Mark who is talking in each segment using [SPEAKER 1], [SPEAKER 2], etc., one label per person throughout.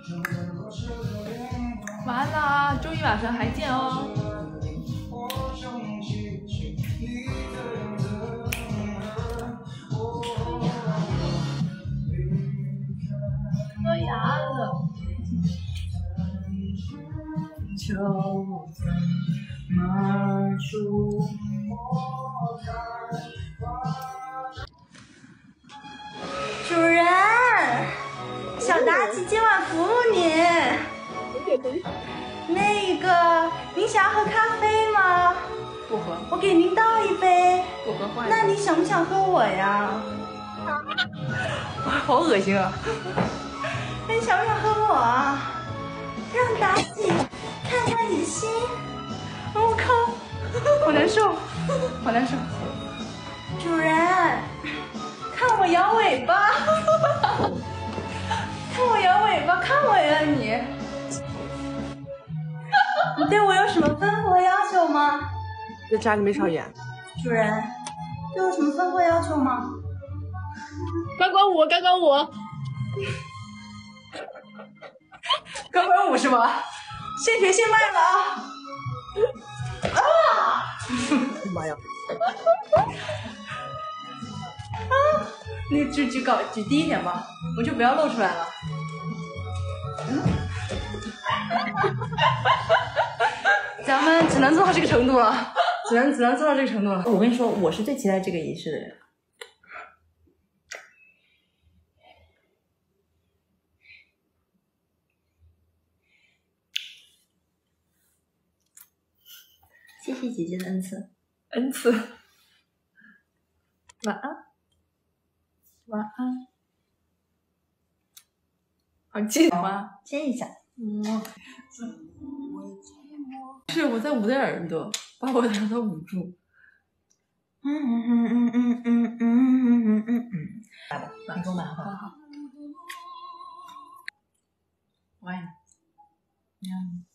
[SPEAKER 1] 完了，周一晚上还见哦。磕牙了。就满处
[SPEAKER 2] 主人，小妲己今晚服务你。那个，您想要喝咖啡吗？
[SPEAKER 1] 不喝。
[SPEAKER 2] 我给您倒一杯。
[SPEAKER 1] 不喝换。
[SPEAKER 2] 那你想不想喝我呀？
[SPEAKER 1] 好恶心啊！
[SPEAKER 2] 那你想不想喝我啊？让妲己看看你的心。我靠，
[SPEAKER 1] 好难受，好难受。
[SPEAKER 2] 主人，看我摇尾巴，看我摇尾巴，看我呀你。你对我有什么吩咐和要求吗？
[SPEAKER 1] 在家里没少演。
[SPEAKER 2] 主人，对我有什么吩咐要求吗？
[SPEAKER 1] 刚刚我，刚刚我，刚刚我是吗？
[SPEAKER 2] 现学现卖了啊！啊！
[SPEAKER 1] 妈呀！
[SPEAKER 2] 啊！那举低一点吧，我就不要露出来了。咱们只能做到这个程度了，只能做到这个程度了。我跟你说，我是最期待这个仪式的人。谢谢姐姐的恩赐。
[SPEAKER 1] 恩赐。晚安。晚安。好近吗？
[SPEAKER 2] 亲一下。
[SPEAKER 1] 是我在捂着耳朵，把我的耳朵捂住。
[SPEAKER 2] 来吧，你给我买好不好？
[SPEAKER 1] 好。我爱你。你爱你。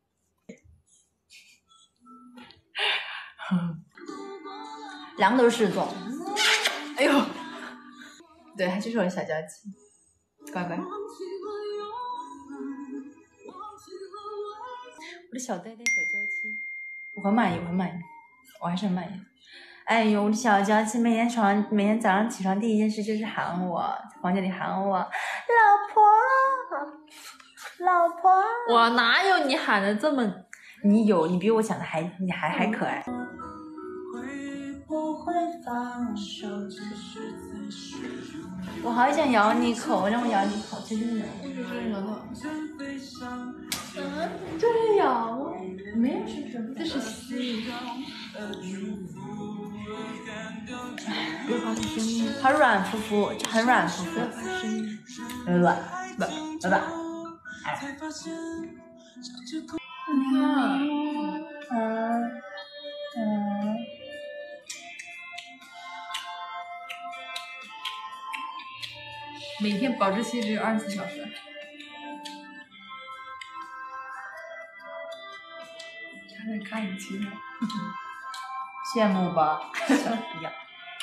[SPEAKER 2] 两个都是狮子座。
[SPEAKER 1] 哎呦，对，这是我的小娇妻，乖乖。
[SPEAKER 2] 我的小呆呆小娇妻，我很满意，我很满意，我还是很满意的。哎呦，我的小娇妻，每天早上起床第一件事就是喊我，在房间里喊我，老婆，老婆。
[SPEAKER 1] 我哪有你喊的这么？
[SPEAKER 2] 你有，你比我想的你还可爱。我好想咬你一口，让我咬你一口，真的。
[SPEAKER 1] 这是咬，没有是什么，这是吸。不要发出声音。
[SPEAKER 2] 好软乎乎，很软乎乎。
[SPEAKER 1] 不要发声音。
[SPEAKER 2] 软。
[SPEAKER 1] 你看。每天保质期只有24小时。差点看不起我。
[SPEAKER 2] 羡慕吧？一样。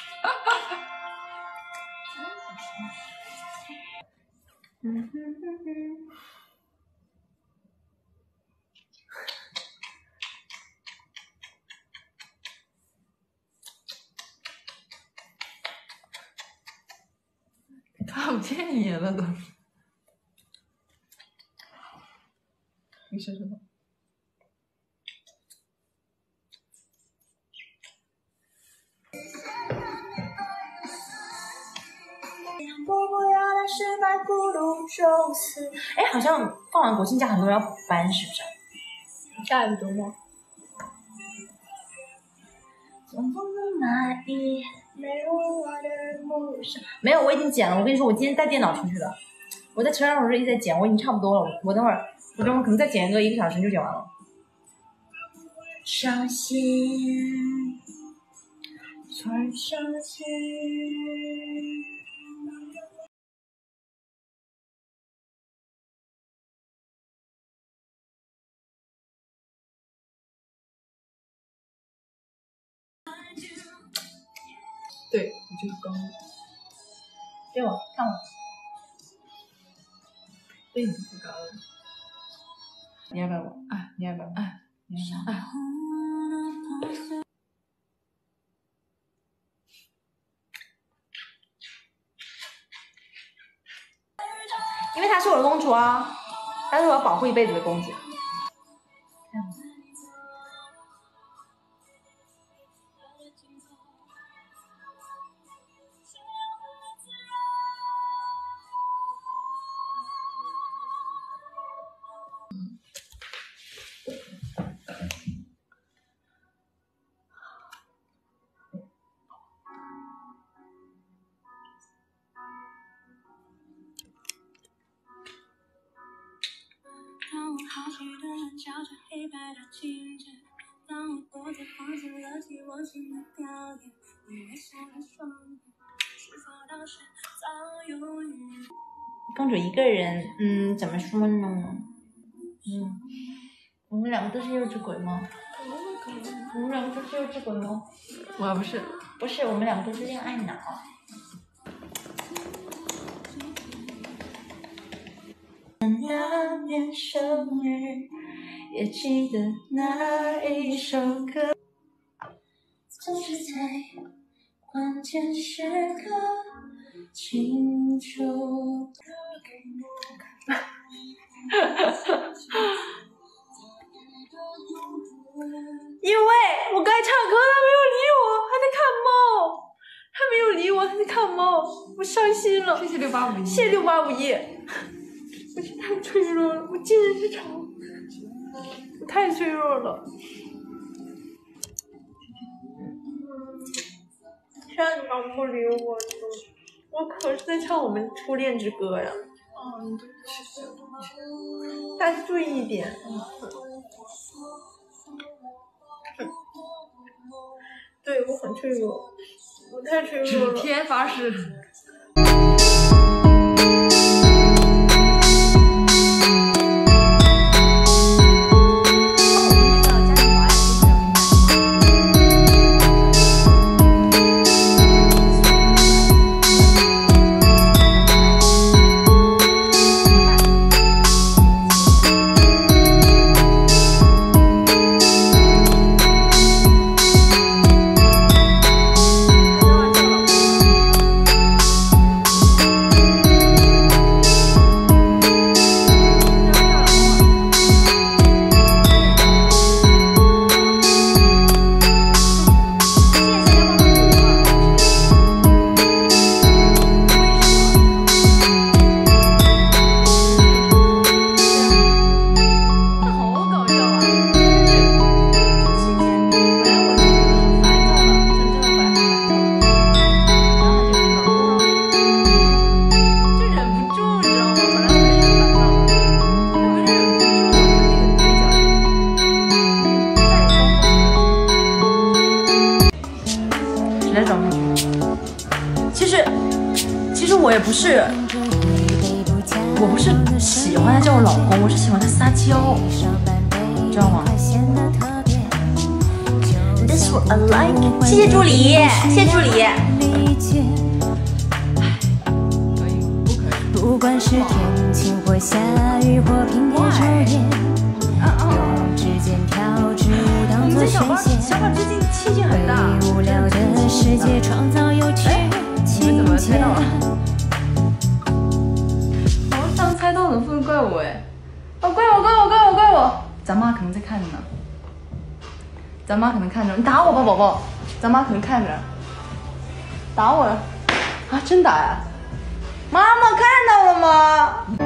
[SPEAKER 1] 看不见你了都。你说什么？
[SPEAKER 2] 哎，好像放完国庆假很多人要补班，是不是？
[SPEAKER 1] 下一个周末。
[SPEAKER 2] 没有，我已经剪了。我跟你说，我今天带电脑出去的。我在车上我是一直在剪，我已经差不多了。我等会儿可能再剪1个小时就剪完了。伤心，才伤心。
[SPEAKER 1] 对，你就是高。
[SPEAKER 2] 给我看我。
[SPEAKER 1] 并不高冷。
[SPEAKER 2] 你要不要我？
[SPEAKER 1] 啊，
[SPEAKER 2] 你要不要我？
[SPEAKER 1] 啊，
[SPEAKER 2] 你要不要我？
[SPEAKER 1] 啊。
[SPEAKER 2] 因为她是我的公主啊，她是我要保护一辈子的公主。
[SPEAKER 3] 当我好奇的人瞧着黑白的镜子，当我躲在房子了解我心的表演，你微笑的双眼，是否当时早有预言？
[SPEAKER 2] 公主一个人，怎么说呢？我们两个都是幼稚鬼吗？我们两个都是幼稚鬼吗？
[SPEAKER 1] 我不是。
[SPEAKER 2] 不是，我们两个都是恋爱脑。那年生日，也记得那一首歌，总是在关键时刻清楚。因为我刚才唱歌，他没有理我，还在看猫。他没有理我，还在看猫，我伤心了。
[SPEAKER 1] 谢谢6851。
[SPEAKER 2] 谢谢6851。我是太脆弱了，我今日之长，我太脆弱了。让你们不理我，我可是在唱我们初恋之歌呀。
[SPEAKER 1] 对不起。
[SPEAKER 2] 大家注意一点。对，我很脆弱，我太脆弱了。
[SPEAKER 1] 指天发誓。
[SPEAKER 2] 其实我也不是，我不是喜欢他叫我老公，我是喜欢他撒娇，你知道吗？ That's what I like。谢谢助理，谢谢助理。
[SPEAKER 3] 不管是天晴或下雨或平天抽烟，用指尖调制舞当作宣泄。
[SPEAKER 2] 小宝最近气性很大。
[SPEAKER 3] 为无聊的世界创造有趣情节。
[SPEAKER 1] 我上猜到怎么不能怪我哎？
[SPEAKER 2] 哦，怪我！咱妈可能在看着呢。咱妈可能看着，你打我吧，宝宝。咱妈可能看着。打我了。啊，真打呀？妈妈看到了吗？